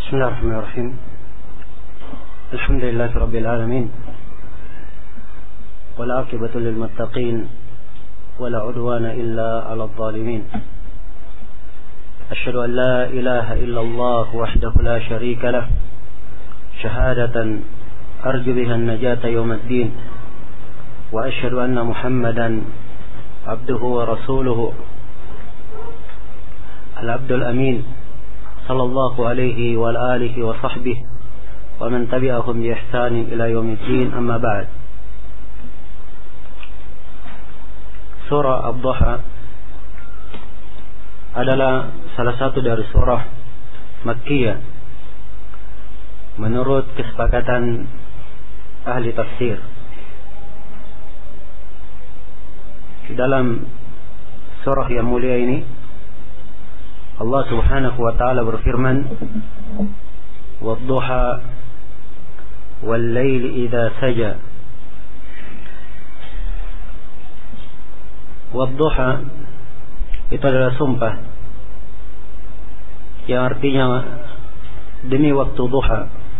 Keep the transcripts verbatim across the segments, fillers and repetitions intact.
بسم الله الرحمن الرحيم. الحمد لله رب العالمين، والعاقبة للمتقين، ولا عدوان إلا على الظالمين. أشهد أن لا إله إلا الله وحده لا شريك له، شهادة أرجو بها النجاة يوم الدين. وأشهد أن محمدا عبده ورسوله العبد الأمين، صلى الله عليه وآله وصحبه ومن تبعهم بإحسان إلى يوم الدين. أما بعد. Surah Ad-Duha adalah salah satu dari surah Makkiyah menurut kesepakatan ahli tafsir. Di dalam surah yang mulia ini Allah Subhanahu wa taala berfirman, "Wad-duha wal-laili idza saja." Wad-duha itu adalah sumpah yang artinya demi waktu duha.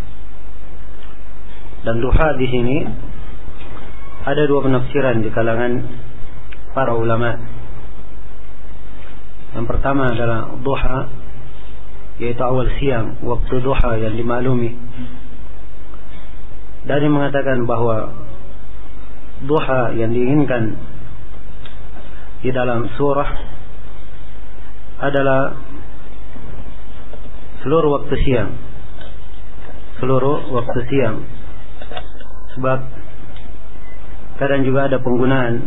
Dan duha di sini ada dua penafsiran di kalangan para ulama. Yang pertama adalah duha, yaitu awal siang, waktu duha yang dimaklumi. Dan yang mengatakan bahwa duha yang diinginkan di dalam surah adalah seluruh waktu siang, seluruh waktu siang. Sebab kadang juga ada penggunaan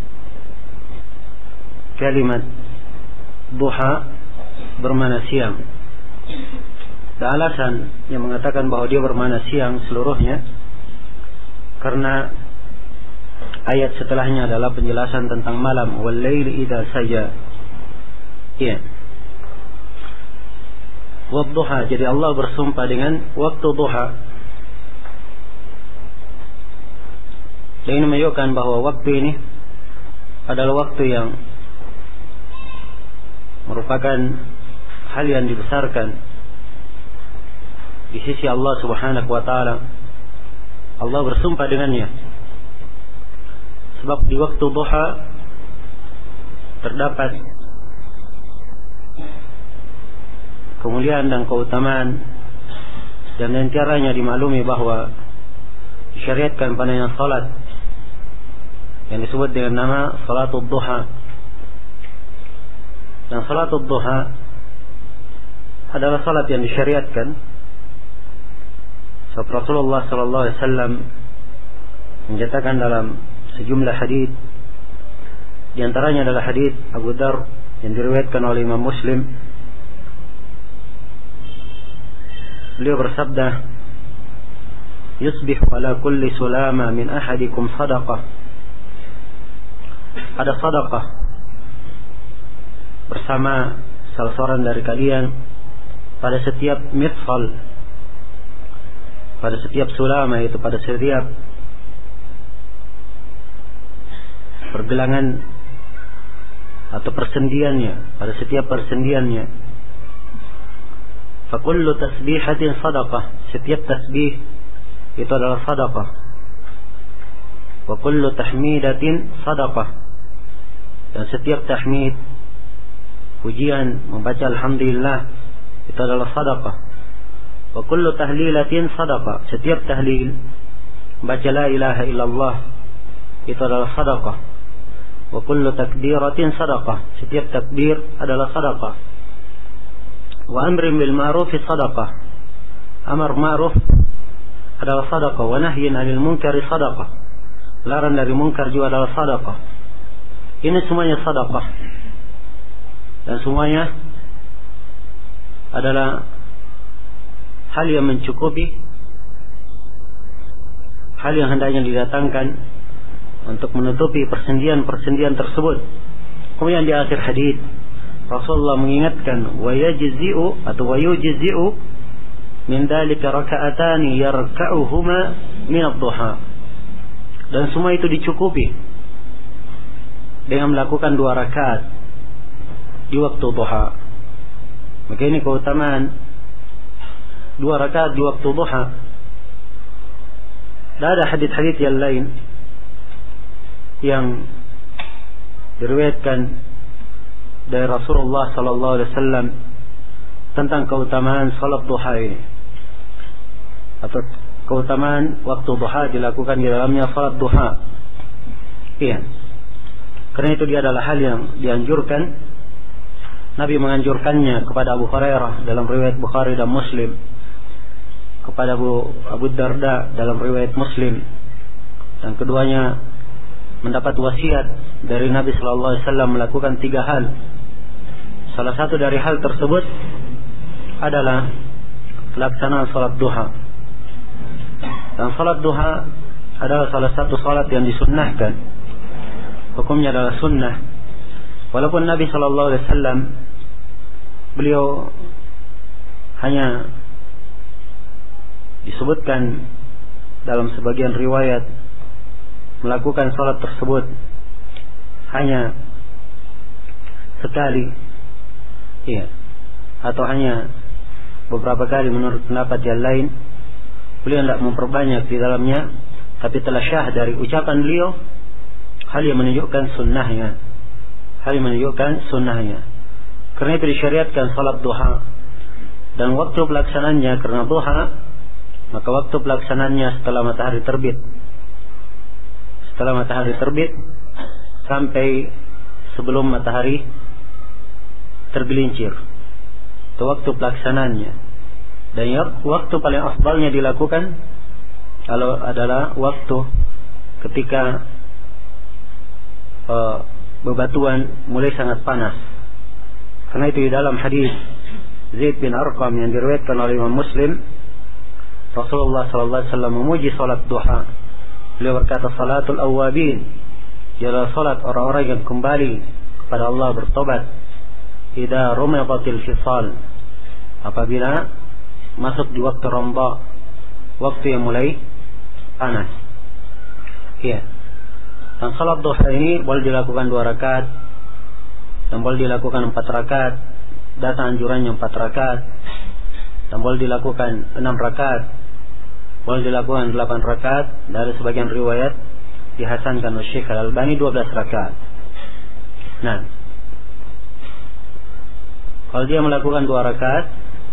kalimat duha bermakna siang. Dan alasan yang mengatakan bahwa dia bermakna siang seluruhnya karena ayat setelahnya adalah penjelasan tentang malam, wal-laili idza saja. Ya. Wad-duha, jadi Allah bersumpah dengan waktu duha. Dan ini menunjukkan bahwa waktu ini adalah waktu yang merupakan hal yang dibesarkan di sisi Allah Subhanahu wa taala. Allah bersumpah dengannya. Sebab di waktu duha terdapat kemuliaan dan keutamaan, dan antaranya dimaklumi bahwa disyariatkan padanya salat yang disebut dengan nama salatul duha. Dan salatul duha adalah salat yang disyariatkan. Sebab Rasulullah sallallahu alaihi wasallam menyatakan dalam sejumlah hadis, di antaranya adalah hadis Abu Dzar yang diriwayatkan oleh Imam Muslim. Beliau bersabda, "Yusbihu ala kulli sulama min ahadikum sadaqah." Ada sadaqah bersama salah seorang dari kalian pada setiap mitsal, pada setiap sulama, itu pada setiap pergelangan atau persendiannya, pada setiap persendiannya. Fa kullu tasbihatin sadaqah, setiap tasbih itu adalah sadaqah. Wa kullu tahmidatin sadaqah, dan setiap tahmid, pujian, membaca alhamdulillah, itu adalah sadaqah. Wa kullu tahlilatin sadaqah, setiap tahlil, baca la ilaha illallah, itu adalah sadaqah. Wa kullu takbiratin sadaqah, setiap takbir adalah sadaqah. Wa amrin bil ma'ruf sadaqah, amar ma'ruf adalah sadaqah. Wa nahyin 'anil munkari sadaqah, larang dari munkar juga adalah sadaqah. Ini semuanya sadaqah, dan semuanya adalah hal yang mencukupi, hal yang hendaknya didatangkan untuk menutupi persendian-persendian tersebut. Kemudian di akhir hadis Rasulullah mengingatkan, wa yajzi'u atau wa yujzi'u min dzalika raka'atani yarka'uhuma min ad-duha, dan semua itu dicukupi dengan melakukan dua rakaat di waktu duha. Maka ini keutamaan dua rakaat di waktu duha. Dan ada hadits-hadits yang lain yang diriwayatkan dari Rasulullah sallallahu alaihi wasallam tentang keutamaan salat duha ini, atau keutamaan waktu duha dilakukan di dalamnya salat duha. Iya. Karena itu dia adalah hal yang dianjurkan. Nabi menganjurkannya kepada Abu Hurairah dalam riwayat Bukhari dan Muslim, kepada Abu Abu Darda dalam riwayat Muslim, dan keduanya mendapat wasiat dari Nabi sallallahu alaihi wasallam melakukan tiga hal. Salah satu dari hal tersebut adalah pelaksanaan salat duha. Dan salat duha adalah salah satu salat yang disunnahkan. Hukumnya adalah sunnah. Walaupun Nabi sallallahu alaihi wasallam beliau hanya disebutkan dalam sebagian riwayat melakukan salat tersebut hanya sekali, iya, atau hanya beberapa kali menurut pendapat yang lain. Beliau tidak memperbanyak di dalamnya, tapi telah syah dari ucapan beliau hal yang menunjukkan sunnahnya, hal yang menunjukkan sunnahnya. Karena itu disyariatkan salat duha, dan waktu pelaksanaannya karena duha, maka waktu pelaksanaannya setelah matahari terbit. Setelah matahari terbit sampai sebelum matahari tergelincir, itu waktu pelaksanaannya. Dan waktu paling afdalnya dilakukan kalau adalah waktu ketika uh, bebatuan mulai sangat panas. Karena itu di dalam hadis Zaid bin Arqam yang diriwayatkan oleh Imam Muslim, Rasulullah sallallahu alaihi wasallam memuji salat duha. Beliau berkata, salatul awwabin, ialah salat orang-orang yang kembali kepada Allah bertobat. Idza rumidatil fisal, apabila masuk di waktu romba, waktu yang mulai panas. Iya. Dan salat duha ini boleh dilakukan dua rakaat, dan boleh dilakukan empat rakaat. Datang anjurannya empat rakaat, dan boleh dilakukan enam rakaat, boleh dilakukan delapan rakaat. Dari sebagian riwayat dihasankan oleh Syekh Al-Albani dua belas rakaat. Nah, kalau dia melakukan dua rakaat,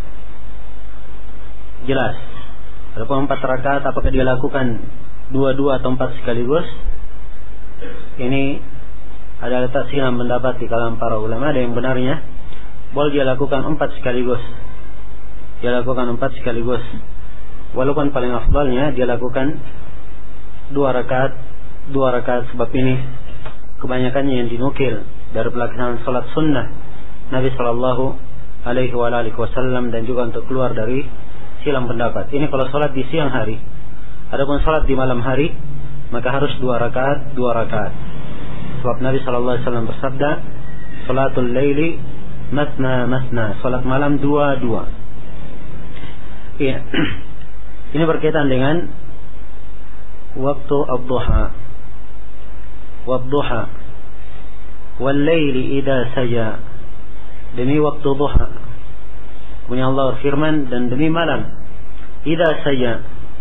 jelas. Adapun empat rakaat, apakah dia lakukan dua-dua atau empat sekaligus? Ini ada letak silam pendapat di kalangan para ulama. Ada yang benarnya boleh dia lakukan empat sekaligus. Dia lakukan empat sekaligus. Walaupun paling afdalnya dia lakukan dua rakaat, dua rakaat, sebab ini kebanyakannya yang dinukil dari pelaksanaan salat sunnah Nabi Sallallahu Alaihi Wasallam, dan juga untuk keluar dari silang pendapat. Ini kalau salat di siang hari. Adapun salat di malam hari, maka harus dua rakaat, dua rakaat. Sebab Nabi Sallallahu Alaihi Wasallam bersabda, salatul laili masna masna, salat malam dua dua. Iya. Ini berkaitan dengan waktu ad-duha. Wad-duha wal-laili idza saja, demi waktu duha. Kemudian Allah berfirman, dan demi malam idza saja.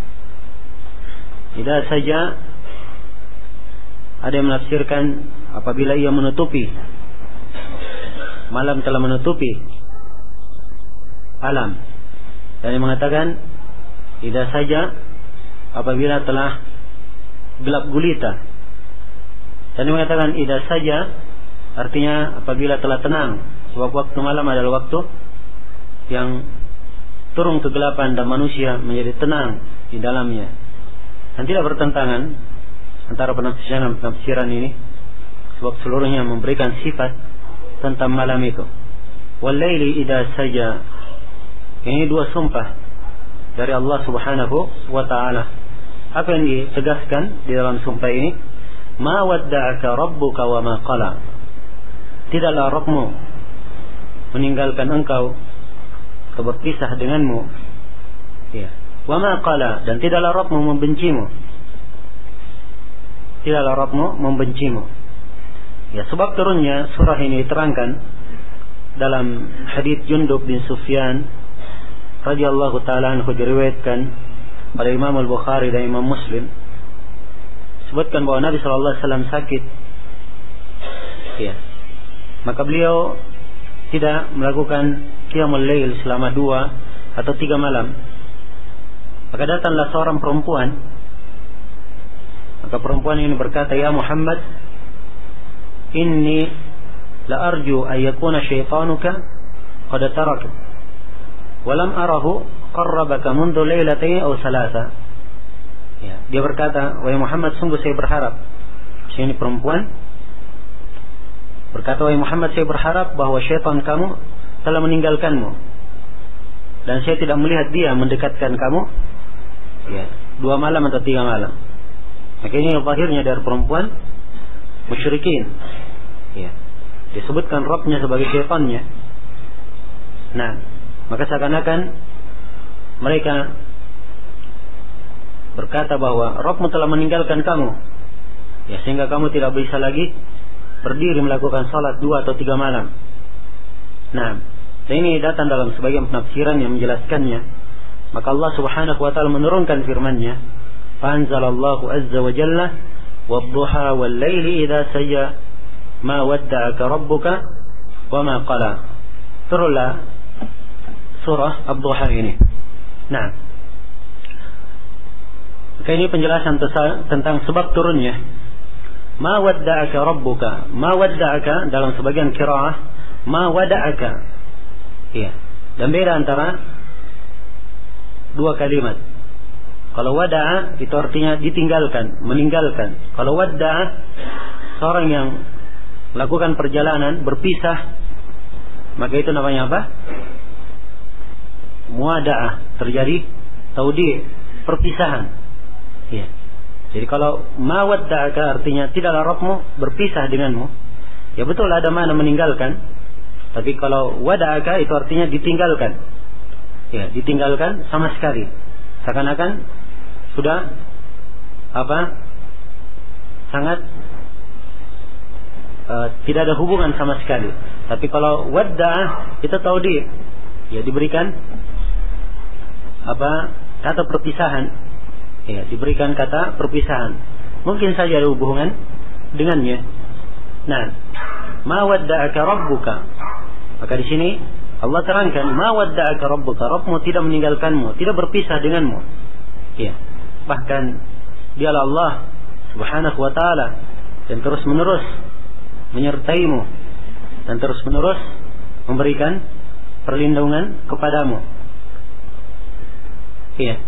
Idza saja, ada yang menafsirkan apabila ia menutupi, malam telah menutupi alam. Dan yang mengatakan idza saja, apabila telah gelap gulita. Dan yang mengatakan idza saja, artinya apabila telah tenang. Sebab waktu malam adalah waktu yang turun kegelapan dan manusia menjadi tenang di dalamnya. Dan tidak bertentangan antara penafsiran penafsiran ini, sebab seluruhnya memberikan sifat tentang malam itu. Wal-laili idza saja, ini dua sumpah dari Allah Subhanahu wa ta'ala. Apa yang ditegaskan di dalam sumpah ini? Ma wadda'aka rabbuka wa ma qala, tidaklah Rabbmu meninggalkan engkau atau berpisah denganmu, ya. Wa ma qala, dan tidaklah Rabbmu membencimu. Tidaklah Rabbmu membencimu. Ya, sebab turunnya surah ini diterangkan dalam hadits Jundub bin Sufyan radhiyallahu taala anhu diriwayatkan oleh Imam Al-Bukhari dan Imam Muslim, sebutkan bahwa Nabi sallallahu alaihi wasallam sakit. Ya. Maka beliau tidak melakukan qiyamul lail selama dua atau tiga malam. Maka datanglah seorang perempuan. Maka perempuan ini berkata, "Ya Muhammad, inni la arju an yakuna syaitanuka qad taraka wa lam arahu qarrabaka mundu lailatayn aw salasa." Ya, dia berkata, "Wahai Muhammad, sungguh saya berharap." Ini perempuan berkata, "Wahai Muhammad, saya berharap bahwa syaitan kamu telah meninggalkanmu dan saya tidak melihat dia mendekatkan kamu ya, dua malam atau tiga malam." Maka ini akhirnya dari perempuan musyrikin. Ya. Disebutkan Rabbnya sebagai syaitannya. Nah, maka seakan-akan mereka berkata bahwa Rabbmu telah meninggalkan kamu, ya, sehingga kamu tidak bisa lagi berdiri melakukan salat dua atau tiga malam. Nah, ini datang dalam sebagian penafsiran yang menjelaskannya. Maka Allah Subhanahu wa taala menurunkan firman-Nya, "Fanzalallahu azza wa jalla wad-duha wal-laili idza sajja ma wadda'aka rabbuka wa ma qala." Turunlah surah Ad-Duha ini. Nah, maka ini penjelasan tentang sebab turunnya. Ma wadda'aka rabbuka. Ma wadda'aka dalam sebagian qiraah ma wada'aka. Iya. Dan beda antara dua kalimat. Kalau wada'a itu artinya ditinggalkan, meninggalkan. Kalau wadda'a seorang yang melakukan perjalanan berpisah, maka itu namanya apa? Muwada'ah, terjadi taudi, perpisahan. Iya. Jadi kalau ma wadda'aka artinya tidaklah Rabbmu berpisah denganmu, ya betul ada makna meninggalkan. Tapi kalau wada'aka itu artinya ditinggalkan. Ya, ditinggalkan sama sekali. Seakan-akan sudah apa? Sangat uh, tidak ada hubungan sama sekali. Tapi kalau wadda'ah itu taudi, ya diberikan apa? Kata perpisahan. Ya, diberikan kata perpisahan. Mungkin saja ada hubungan dengannya. Nah, ma wadda'aka rabbuka. Maka di sini Allah terangkan, ma wadda'aka rabbuka. Rabbmu tidak meninggalkanmu, tidak berpisah denganmu. Ya. Bahkan dialah Allah Subhanahu wa taala yang terus menerus menyertaimu dan terus menerus memberikan perlindungan kepadamu. Iya.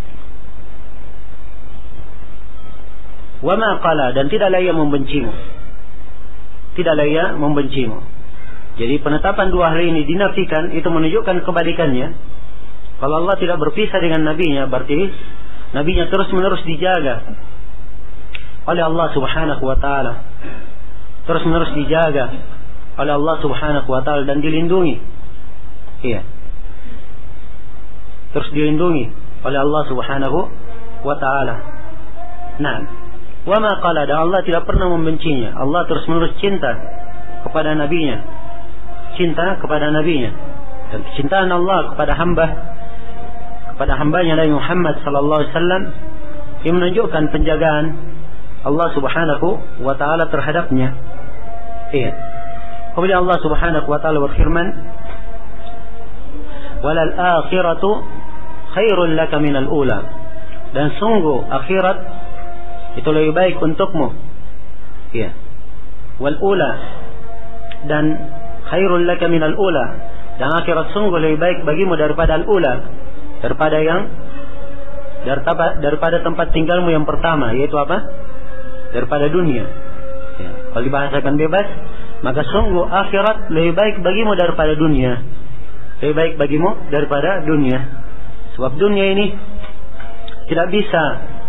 Wa ma qala, dan tidaklah ia membencimu. Tidaklah ia membencimu. Jadi penetapan dua hal ini dinafikan, itu menunjukkan kebalikannya. Kalau Allah tidak berpisah dengan nabinya, berarti nabinya terus menerus dijaga oleh Allah Subhanahu wa taala. Terus menerus dijaga oleh Allah Subhanahu wa taala dan dilindungi. Iya. Terus dilindungi oleh Allah Subhanahu wa taala. Nah, wa ma qala, dan Allah tidak pernah membencinya. Allah terus menerus cinta kepada nabinya, cinta kepada nabinya, dan kecintaan Allah kepada hamba kepada hambanya Nabi Muhammad sallallahu alaihi wasallam yang menunjukkan penjagaan Allah Subhanahu wa taala terhadapnya. Iya. Kemudian Allah Subhanahu wa taala berfirman, "Walal akhiratu khairul laka minal ula." Dan sungguh akhirat itu lebih baik untukmu. Iya. Wal ula, dan khairul laka minal ula, dan akhirat sungguh lebih baik bagimu daripada al ula, daripada yang daripada, daripada tempat tinggalmu yang pertama, yaitu apa? Daripada dunia. Ya. Kalau dibahasakan bebas, maka sungguh akhirat lebih baik bagimu daripada dunia. Lebih baik bagimu daripada dunia. Sebab dunia ini tidak bisa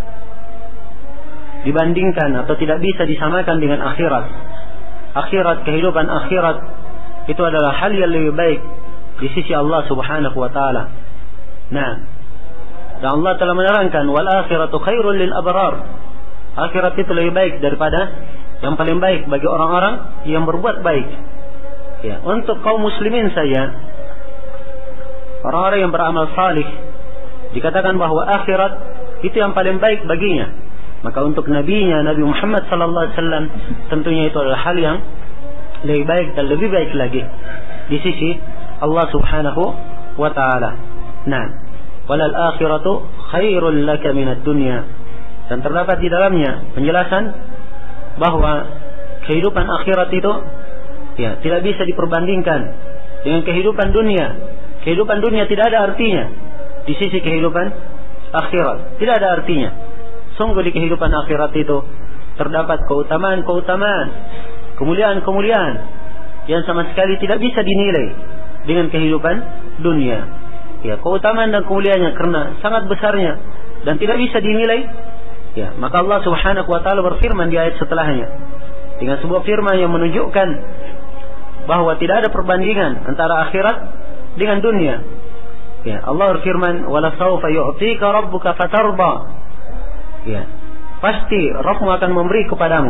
dibandingkan atau tidak bisa disamakan dengan akhirat. Akhirat, kehidupan akhirat itu adalah hal yang lebih baik di sisi Allah Subhanahu wa taala. Nah, dan Allah telah menerangkan, wal akhiratu khairul lil abrar. Akhirat itu lebih baik daripada yang paling baik bagi orang-orang yang berbuat baik. Ya, untuk kaum muslimin saja orang-orang yang beramal salih, dikatakan bahwa akhirat itu yang paling baik baginya. Maka untuk nabinya Nabi Muhammad sallallahu alaihi wasallam tentunya itu adalah hal yang lebih baik dan lebih baik lagi di sisi Allah Subhanahu wa taala. Nah, walal akhiratu khairul laka minad dunya. Dan terdapat di dalamnya penjelasan bahwa kehidupan akhirat itu ya tidak bisa diperbandingkan dengan kehidupan dunia. Kehidupan dunia tidak ada artinya di sisi kehidupan akhirat. Tidak ada artinya. Sungguh di kehidupan akhirat itu terdapat keutamaan-keutamaan, kemuliaan-kemuliaan yang sama sekali tidak bisa dinilai dengan kehidupan dunia. Ya, keutamaan dan kemuliaannya karena sangat besarnya dan tidak bisa dinilai. Ya, maka Allah Subhanahu wa taala berfirman di ayat setelahnya dengan sebuah firman yang menunjukkan bahwa tidak ada perbandingan antara akhirat dengan dunia. Ya, Allah berfirman, "Wala sawfa yu'tika rabbuka fatarda." Ya, pasti Rabbmu akan memberi kepadamu.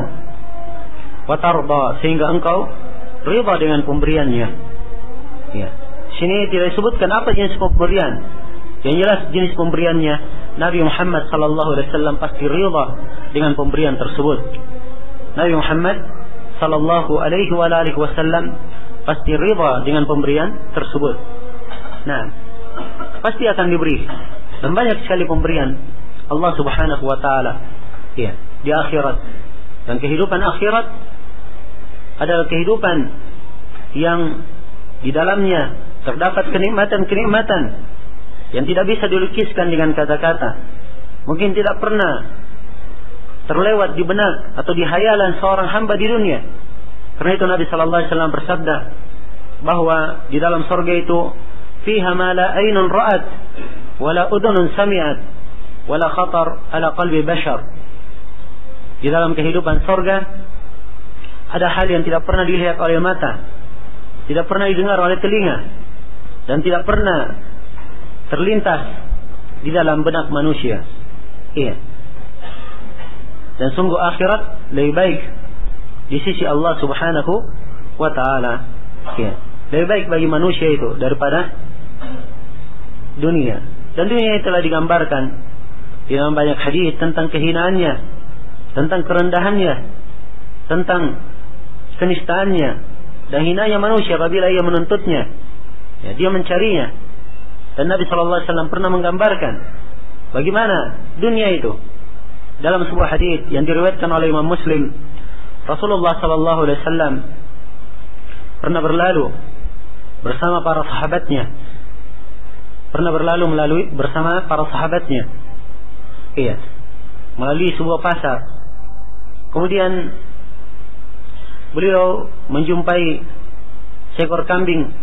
Fatarda, sehingga engkau ridha dengan pemberiannya. Ya, sini tidak disebutkan apa jenis pemberian. Yang jelas jenis pemberiannya Nabi Muhammad sallallahu alaihi wasallam pasti ridha dengan pemberian tersebut. Nabi Muhammad sallallahu alaihi wa alihi wasallam pasti ridha dengan pemberian tersebut. Nah, pasti akan diberi. Dan banyak sekali pemberian Allah Subhanahu wa taala ya di akhirat. Dan kehidupan akhirat adalah kehidupan yang di dalamnya terdapat kenikmatan-kenikmatan yang tidak bisa dilukiskan dengan kata-kata. Mungkin tidak pernah terlewat di benak atau di hayalan seorang hamba di dunia. Karena itu Nabi sallallahu alaihi wasallam bersabda bahwa di dalam surga itu fiha ma la aynun ra'at wala udhunun sami'at wala khatar ala qalbi bashar. Di dalam kehidupan surga ada hal yang tidak pernah dilihat oleh mata, tidak pernah didengar oleh telinga, dan tidak pernah terlintas di dalam benak manusia. Iya. Dan sungguh akhirat lebih baik di sisi Allah Subhanahu wa taala. Iya. Lebih baik bagi manusia itu daripada dunia. Dan dunia itu telah digambarkan di dalam banyak hadis tentang kehinaannya, tentang kerendahannya, tentang kenistaannya dan hinanya manusia apabila ia menuntutnya. Ya, dia mencarinya. Dan Nabi sallallahu alaihi wasallam pernah menggambarkan bagaimana dunia itu dalam sebuah hadis yang diriwayatkan oleh Imam Muslim. Rasulullah sallallahu alaihi wasallam pernah berlalu bersama para sahabatnya. Pernah berlalu melalui bersama para sahabatnya. Iya. Melalui sebuah pasar. Kemudian beliau menjumpai seekor kambing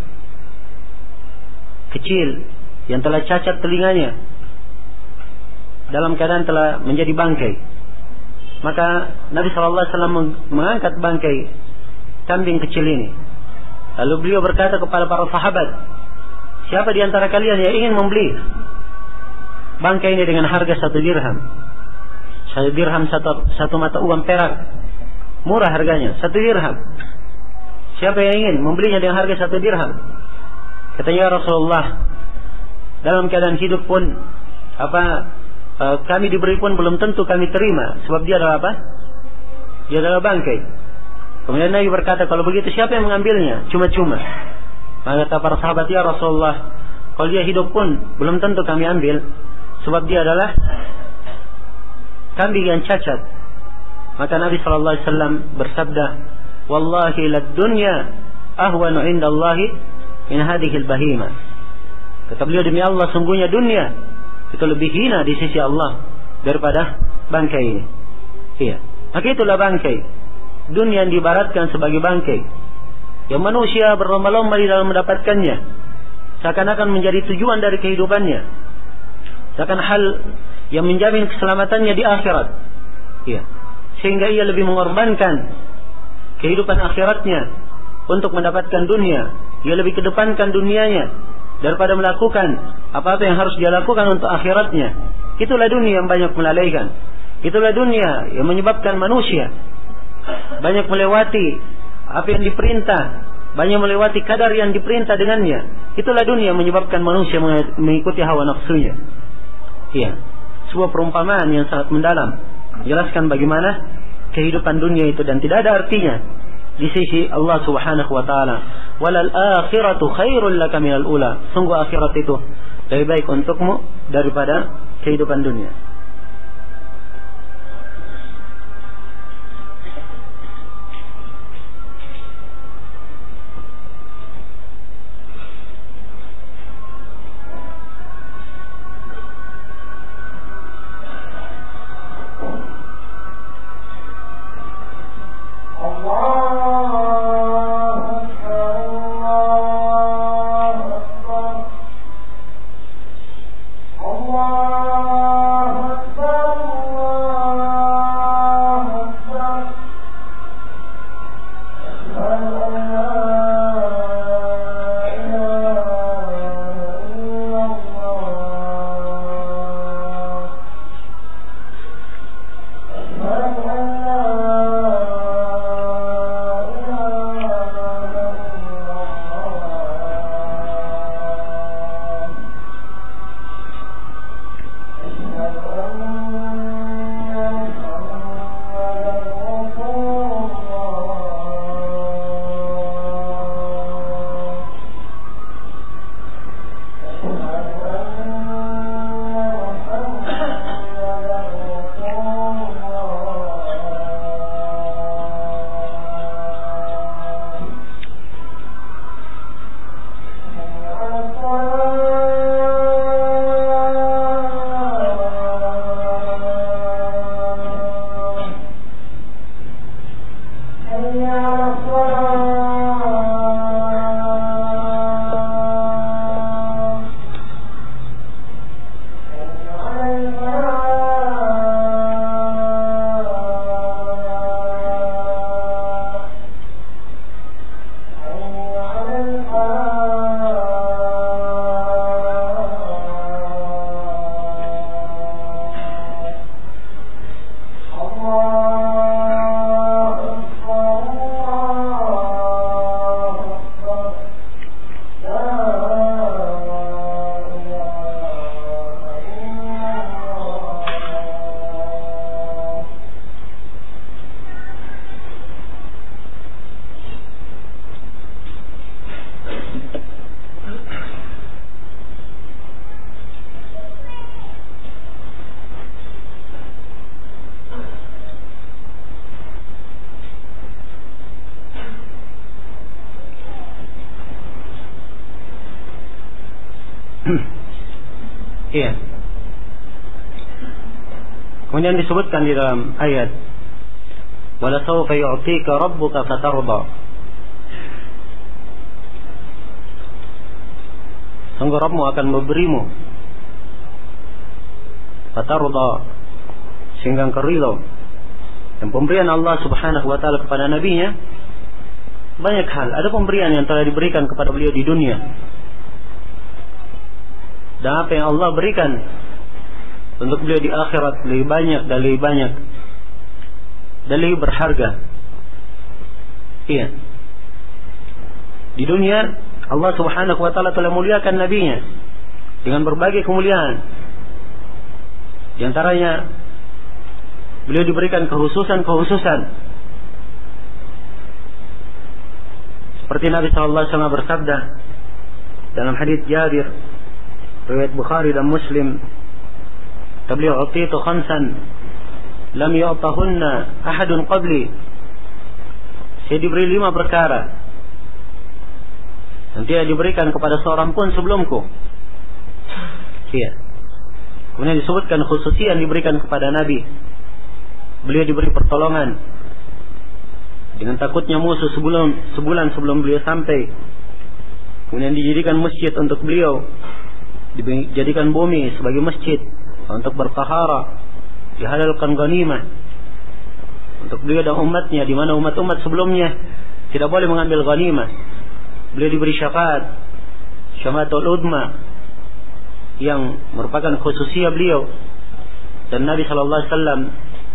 kecil yang telah cacat telinganya, dalam keadaan telah menjadi bangkai. Maka Nabi sallallahu alaihi wasallam mengangkat bangkai kambing kecil ini. Lalu beliau berkata kepada para sahabat, siapa di antara kalian yang ingin membeli bangkai ini dengan harga satu dirham? Satu dirham satu, satu mata uang perak, murah harganya, satu dirham. Siapa yang ingin membelinya dengan harga satu dirham? Katanya Rasulullah, dalam keadaan hidup pun apa e, kami diberi pun belum tentu kami terima, sebab dia adalah apa? Dia adalah bangkai. Kemudian Nabi berkata, kalau begitu siapa yang mengambilnya? Cuma-cuma. Maka kata para sahabat, ya Rasulullah, kalau dia hidup pun belum tentu kami ambil, sebab dia adalah kambing yang cacat. Maka Nabi sallallahu alaihi wasallam bersabda, wallahi lad dunya ahwanu indallahi min hadhil bahimah. Kata beliau, demi Allah, sungguhnya dunia itu lebih hina di sisi Allah daripada bangkai ini. Iya. Maka itulah bangkai. Dunia yang diibaratkan sebagai bangkai, yang manusia berlomba-lomba di dalam mendapatkannya, seakan-akan menjadi tujuan dari kehidupannya, seakan hal yang menjamin keselamatannya di akhirat. Iya. Sehingga ia lebih mengorbankan kehidupan akhiratnya untuk mendapatkan dunia. Ia lebih kedepankan dunianya daripada melakukan apa-apa yang harus dia lakukan untuk akhiratnya. Itulah dunia yang banyak melalaikan. Itulah dunia yang menyebabkan manusia banyak melewati apa yang diperintah banyak melewati kadar yang diperintah dengannya. Itulah dunia menyebabkan manusia mengikuti hawa nafsunya. Iya, sebuah perumpamaan yang sangat mendalam menjelaskan bagaimana kehidupan dunia itu dan tidak ada artinya di sisi Allah Subhanahu wa taala. Walal akhiratu khairul laka minal ula. Sungguh akhirat itu lebih baik untukmu daripada kehidupan dunia. Iya. Kemudian disebutkan di dalam ayat, "Wala sawfa yu'tika rabbuka fatarda." Sungguh Rabbmu akan memberimu fatarda, sehingga engkau ridha. Dan pemberian Allah Subhanahu wa taala kepada nabinya banyak hal. Ada pemberian yang telah diberikan kepada beliau di dunia, dan apa yang Allah berikan untuk beliau di akhirat lebih banyak dan lebih banyak dan lebih berharga. Iya. Di dunia Allah Subhanahu wa taala telah muliakan nabinya dengan berbagai kemuliaan. Di antaranya beliau diberikan kekhususan-kekhususan. Seperti Nabi sallallahu alaihi wasallam bersabda dalam hadits Jabir riwayat Bukhari dan Muslim, beliau utitu khamsan lam yu'tahunna ahadun qabli. Saya diberi lima perkara yang tidak diberikan kepada seorang pun sebelumku. Iya. Kemudian disebutkan khususian diberikan kepada Nabi. Beliau diberi pertolongan dengan takutnya musuh sebelum sebulan sebelum beliau sampai. Kemudian dijadikan masjid untuk beliau, dijadikan bumi sebagai masjid untuk bertahara, dihalalkan ghanimah untuk beliau dan umatnya, di mana umat-umat sebelumnya tidak boleh mengambil ghanimah. Beliau diberi syafaat, syafaatul udma, yang merupakan khususiyah beliau. Dan Nabi sallallahu alaihi wasallam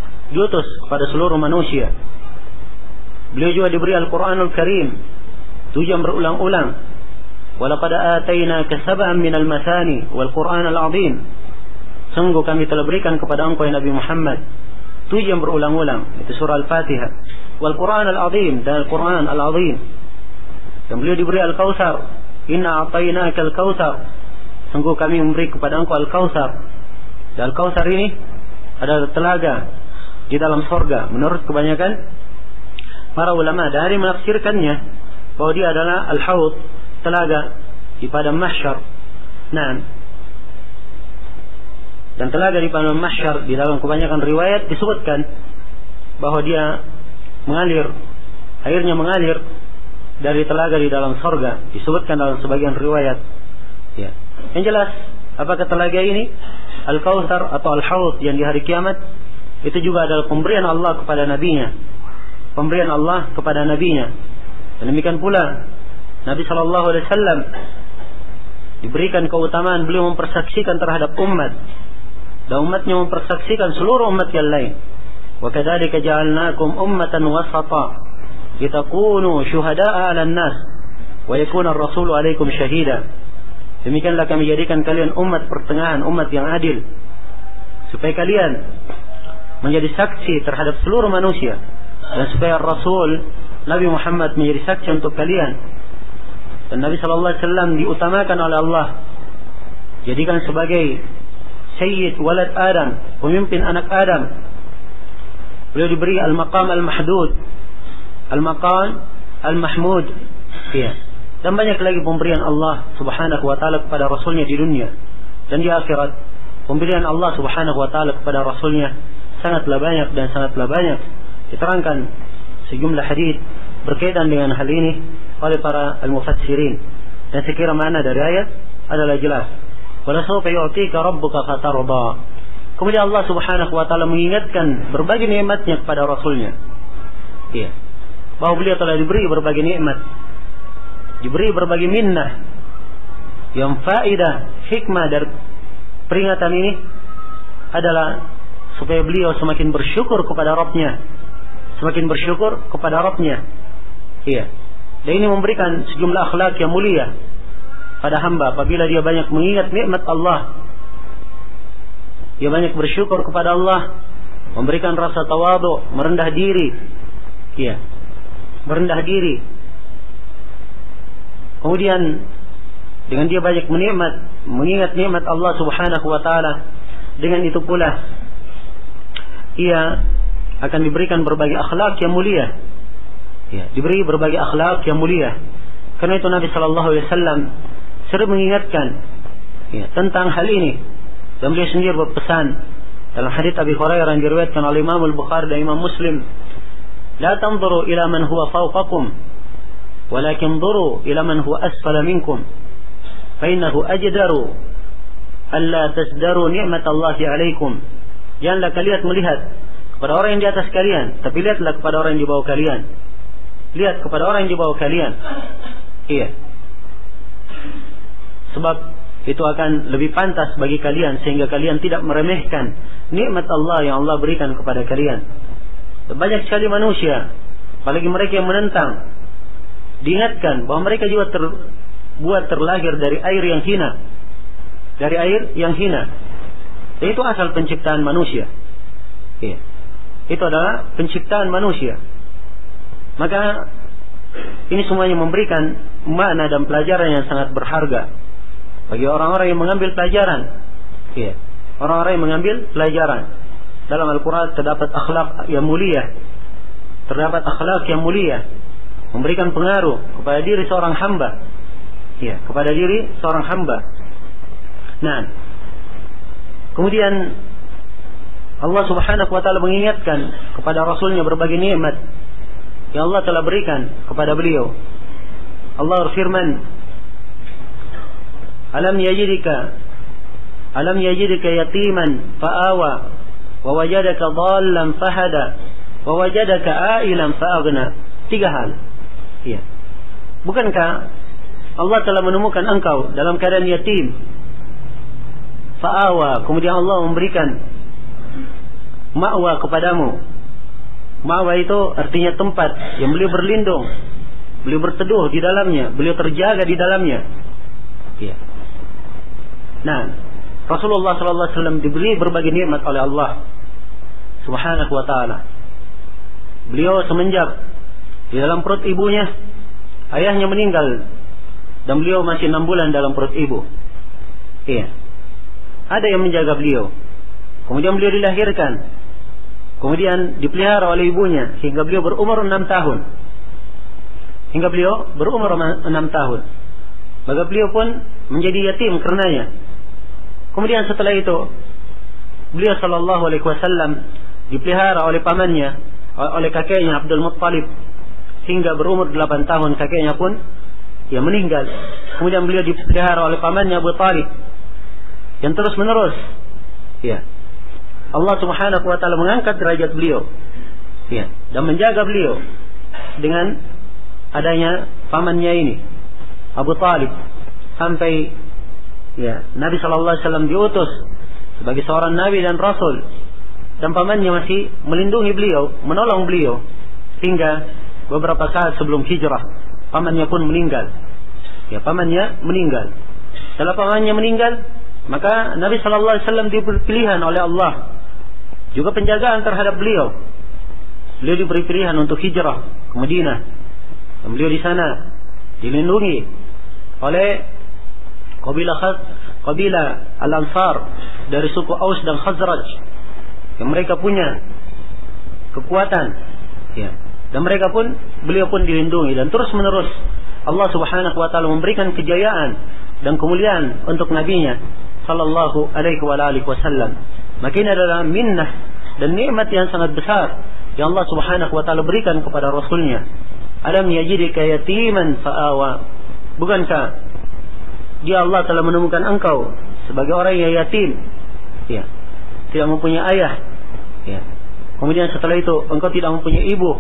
diutus kepada seluruh manusia. Beliau juga diberi Al-Quranul Karim Tujuan berulang-ulang. Walaqad atainaka sab'an minal mathani wal Qur'anal 'azim. Sungguh kami telah berikan kepada engkau ya Nabi Muhammad tujuan berulang-ulang. Itu surah Al-Fatihah. Wal Qur'anal 'azim, dan Al-Qur'an Al-'azim. Dan beliau diberi Al-Kautsar. Inna a'tainaka Al-Kautsar. Sungguh kami memberi kepada engkau Al-Kautsar. Dan Al-Kautsar ini adalah telaga di dalam surga. Menurut kebanyakan para ulama dari menafsirkannya bahwa dia adalah al-haud, telaga di padang mahsyar. Nah, dan telaga di padang mahsyar di dalam kebanyakan riwayat disebutkan bahwa dia mengalir, airnya mengalir dari telaga di dalam surga. Disebutkan dalam sebagian riwayat. Ya. Yang jelas, apakah telaga ini Al-Kautsar atau Al-Haud yang di hari kiamat, itu juga adalah pemberian Allah kepada nabinya. Pemberian Allah kepada nabinya. Dan demikian pula Nabi sallallahu alaihi wasallam diberikan keutamaan beliau mempersaksikan terhadap umat, dan umatnya mempersaksikan seluruh umat yang lain. Wa kadzalika ja'alnakum ummatan wasata litakunu syuhada'a 'alan nas wa yakuna ar-rasulu 'alaikum syahida. Demikianlah kami jadikan kalian umat pertengahan, umat yang adil, supaya kalian menjadi saksi terhadap seluruh manusia, dan supaya Rasul Nabi Muhammad menjadi saksi untuk kalian. Dan Nabi sallallahu alaihi wasallam diutamakan oleh Allah, jadikan sebagai Sayyid walad Adam, pemimpin anak Adam. Beliau diberi al-maqam al-mahdud, al-maqam al-mahmud. Ya. Dan banyak lagi pemberian Allah Subhanahu wa taala kepada Rasulnya di dunia dan di akhirat. Pemberian Allah Subhanahu wa taala kepada Rasulnya sangatlah banyak dan sangatlah banyak. Diterangkan sejumlah hadis berkaitan dengan hal ini oleh para al-mufassirin. Dan sekira makna dari ayat adalah jelas. Wala sawfa yu'tika rabbuka fatarda. Kemudian Allah Subhanahu wa taala mengingatkan berbagai nikmatnya kepada Rasulnya. Iya. Bahwa beliau telah diberi berbagai nikmat, diberi berbagai minnah. Yang faedah hikmah dari peringatan ini adalah supaya beliau semakin bersyukur kepada Rabb-Nya, semakin bersyukur kepada Rabb-Nya. Iya. Dan ini memberikan sejumlah akhlak yang mulia pada hamba apabila dia banyak mengingat nikmat Allah. Dia banyak bersyukur kepada Allah, memberikan rasa tawadhu, merendah diri. Iya. Merendah diri. Kemudian dengan dia banyak menikmat, mengingat nikmat Allah Subhanahu wa taala, dengan itu pula ia akan diberikan berbagai akhlak yang mulia. Ya, diberi berbagai akhlak yang mulia. Karena itu Nabi sallallahu alaihi wasallam sering mengingatkan ya, tentang hal ini. Dan beliau sendiri berpesan dalam hadits Abi Hurairah yang diriwayatkan oleh Imam Al-Bukhari dan Imam Muslim, "La tanzuru ila man huwa fawqakum, walakin anzuru ila man huwa asfala minkum, fa innahu ajdaru alla tasdaru ni'matallahi 'alaikum." Janganlah kalian melihat kepada orang yang di atas kalian, tapi lihatlah kepada orang yang di bawah kalian. Lihat kepada orang yang di bawah kalian. Iya. Sebab itu akan lebih pantas bagi kalian, sehingga kalian tidak meremehkan nikmat Allah yang Allah berikan kepada kalian. Banyak sekali manusia, apalagi mereka yang menentang, diingatkan bahwa mereka juga terbuat terlahir dari air yang hina, dari air yang hina. Dan itu asal penciptaan manusia. Iya. Itu adalah penciptaan manusia. Maka ini semuanya memberikan makna dan pelajaran yang sangat berharga bagi orang-orang yang mengambil pelajaran. Iya. Orang-orang yang mengambil pelajaran. Dalam Al-Quran terdapat akhlak yang mulia, terdapat akhlak yang mulia, memberikan pengaruh kepada diri seorang hamba. Iya, kepada diri seorang hamba. Nah, kemudian Allah Subhanahu wa taala mengingatkan kepada Rasulnya berbagai nikmat yang Allah telah berikan kepada beliau. Allah berfirman, "Alam yajidika Alam yajidika yatiman fa'awa wa wajadaka dhallan fahada wa wajadaka a'ilan fa'aghna." Tiga hal. Iya. Bukankah Allah telah menemukan engkau dalam keadaan yatim, fa'awa, kemudian Allah memberikan ma'wa kepadamu. Ma'wa itu artinya tempat yang beliau berlindung. beliau berteduh di dalamnya, beliau terjaga di dalamnya. Ya. Nah, Rasulullah sallallahu alaihi wasallam diberi berbagai nikmat oleh Allah Subhanahu wa taala. Beliau semenjak di dalam perut ibunya, ayahnya meninggal dan beliau masih enam bulan dalam perut ibu. Iya. Ada yang menjaga beliau. Kemudian beliau dilahirkan. Kemudian dipelihara oleh ibunya hingga beliau berumur enam tahun. Hingga beliau berumur enam tahun. Maka beliau pun menjadi yatim karenanya. Kemudian setelah itu beliau sallallahu alaihi wasallam dipelihara oleh pamannya, oleh kakeknya Abdul Muttalib hingga berumur delapan tahun. Kakeknya pun ya meninggal. Kemudian beliau dipelihara oleh pamannya Abu Talib yang terus menerus. Ya. Allah Subhanahu wa taala mengangkat derajat beliau. Ya, dan menjaga beliau dengan adanya pamannya ini Abu Talib sampai ya Nabi sallallahu alaihi wasallam diutus sebagai seorang nabi dan rasul, dan pamannya masih melindungi beliau, menolong beliau hingga beberapa saat sebelum hijrah pamannya pun meninggal. Ya, pamannya meninggal. Setelah pamannya meninggal, maka Nabi sallallahu alaihi wasallam diberi pilihan oleh Allah, juga penjagaan terhadap beliau. Beliau diberi pilihan untuk hijrah ke Madinah. Dan beliau di sana dilindungi oleh kabilah kabilah Al-Ansar dari suku Aus dan Khazraj, yang mereka punya kekuatan, ya. Dan mereka pun, beliau pun dilindungi, dan terus menerus Allah Subhanahu wa taala memberikan kejayaan dan kemuliaan untuk nabinya sallallahu alaihi wa alihi wasallam. Maka ini adalah minnah dan nikmat yang sangat besar yang Allah Subhanahu wa taala berikan kepada rasulnya. Alam yajidika yatiman fa'awa. Bukankah dia Allah telah menemukan engkau sebagai orang yang yatim, ya, tidak mempunyai ayah, ya. Kemudian setelah itu engkau tidak mempunyai ibu.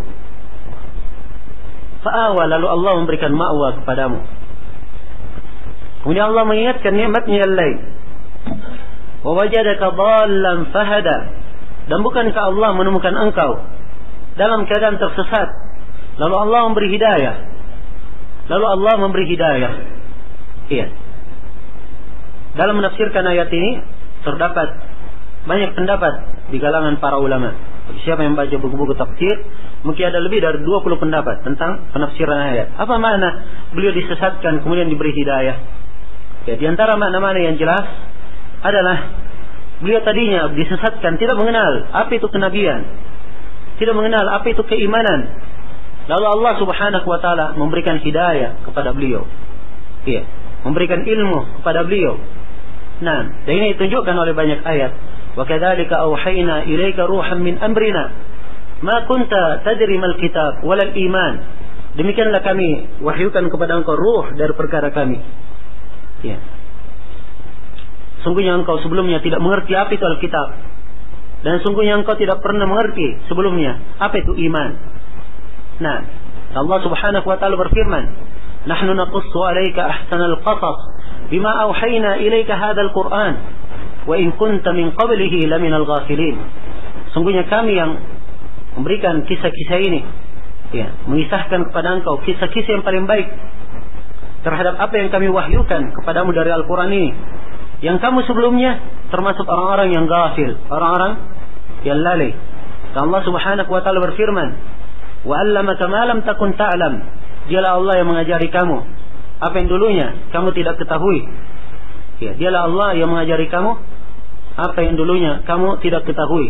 Fa'awa, lalu Allah memberikan ma'wa kepadamu. Kemudian Allah mengingatkan nikmatnya yang lain. Wa wajadaka dhallan fahada. Dan bukankah Allah menemukan engkau dalam keadaan tersesat, lalu Allah memberi hidayah. Lalu Allah memberi hidayah. Iya. Dalam menafsirkan ayat ini terdapat banyak pendapat di kalangan para ulama. Siapa yang baca buku-buku tafsir, mungkin ada lebih dari dua puluh pendapat tentang penafsiran ayat. Apa makna beliau disesatkan kemudian diberi hidayah? Ya, di antara makna-makna yang jelas adalah beliau tadinya disesatkan, tidak mengenal apa itu kenabian, tidak mengenal apa itu keimanan. Lalu Allah Subhanahu wa taala memberikan hidayah kepada beliau. Iya, memberikan ilmu kepada beliau. Nah, dan ini ditunjukkan oleh banyak ayat. Wa kadzalika auhayna ilaika ruhan min amrina ma kunta tadri mal kitab wal iman. Demikianlah kami wahyukan kepada engkau ruh dari perkara kami. Ya. Sungguhnya engkau sebelumnya tidak mengerti apa itu Alkitab, dan sungguhnya engkau tidak pernah mengerti sebelumnya apa itu iman. Nah, Allah Subhanahu wa taala berfirman, "Nahnu naqussu 'alaika ahsanal qasas bima auhayna ilaika hadzal Qur'an wa in kunta min qablihi laminal ghafilin." Sungguhnya kami yang memberikan kisah-kisah ini, ya, mengisahkan kepada engkau kisah-kisah yang paling baik terhadap apa yang kami wahyukan kepadamu dari Al-Quran ini, yang kamu sebelumnya termasuk orang-orang yang ghafil, orang-orang yang lalai. Dan Allah Subhanahu wa taala berfirman, "Wa 'allamaka ma lam takun ta'lam." Dialah Allah yang mengajari kamu apa yang dulunya kamu tidak ketahui. Ya, dialah Allah yang mengajari kamu apa yang dulunya kamu tidak ketahui.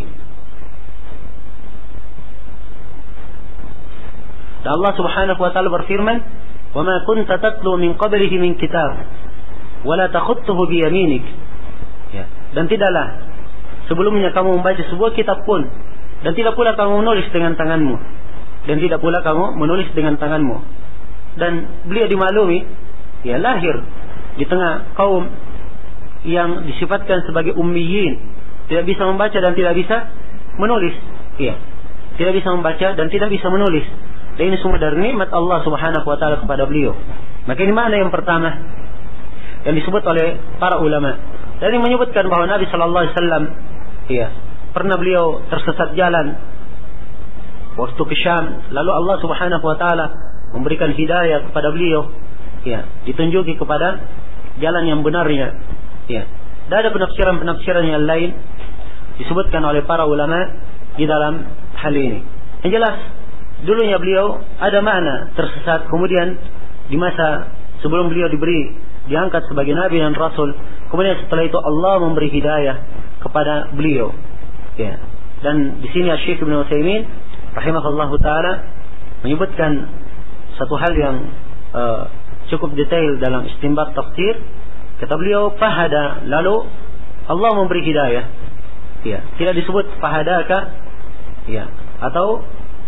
Dan Allah Subhanahu wa taala berfirman, "Wa ma kunta tatlu min qablihi min kitab wala takhutuhu biyaminik." Ya, dan tidaklah sebelumnya kamu membaca sebuah kitab pun, dan tidak pula kamu menulis dengan tanganmu, dan tidak pula kamu menulis dengan tanganmu. Dan beliau dimaklumi, ya, lahir di tengah kaum yang disifatkan sebagai ummiyin, tidak bisa membaca dan tidak bisa menulis. Ya, tidak bisa membaca dan tidak bisa menulis. Dan ini semua dari nikmat Allah Subhanahu wa taala kepada beliau. Maka ini makna yang pertama yang disebut oleh para ulama. Dan ini menyebutkan bahawa Nabi sallallahu alaihi wasallam, ya, pernah beliau tersesat jalan waktu ke Syam, lalu Allah Subhanahu wa taala memberikan hidayah kepada beliau, ya, ditunjuki kepada jalan yang benarnya, ya. Dan ada penafsiran-penafsiran yang lain disebutkan oleh para ulama di dalam hal ini. Yang jelas, dulunya beliau ada makna tersesat, kemudian di masa sebelum beliau diberi diangkat sebagai nabi dan rasul, kemudian setelah itu Allah memberi hidayah kepada beliau, ya. Dan di sini Syekh Ibnu Utsaimin rahimahullahu taala menyebutkan satu hal yang uh, cukup detail dalam istinbat tafsir. Kata beliau, fahada, lalu Allah memberi hidayah, ya. Tidak disebut fahadaka, ya, atau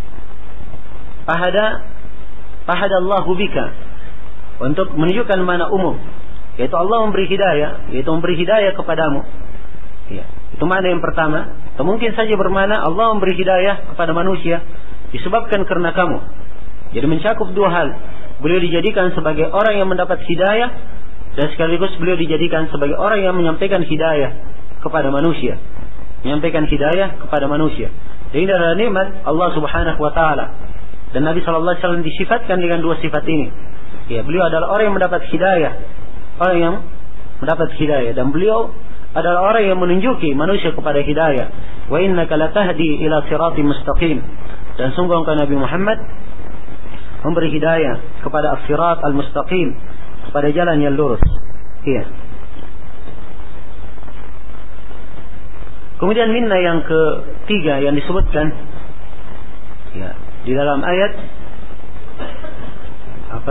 fahada fahadallahu bika, untuk menunjukkan mana umum, yaitu Allah memberi hidayah, yaitu memberi hidayah kepadamu, ya. Itu makna yang pertama. Atau mungkin saja bermakna Allah memberi hidayah kepada manusia disebabkan karena kamu. Jadi mencakup dua hal. Beliau dijadikan sebagai orang yang mendapat hidayah, dan sekaligus beliau dijadikan sebagai orang yang menyampaikan hidayah kepada manusia, menyampaikan hidayah kepada manusia. Dan ini adalah nikmat Allah Subhanahu wa taala. Dan Nabi sallallahu alaihi wasallam disifatkan dengan dua sifat ini. Ya, beliau adalah orang yang mendapat hidayah, orang yang mendapat hidayah, dan beliau adalah orang yang menunjuki manusia kepada hidayah. Wa innaka latahdi ila siratim mustaqim. Dan sungguh engkau Nabi Muhammad memberi hidayah kepada as-sirat al-mustaqim, kepada jalan yang lurus. Iya. Kemudian minna yang ketiga yang disebutkan, ya, di dalam ayat apa?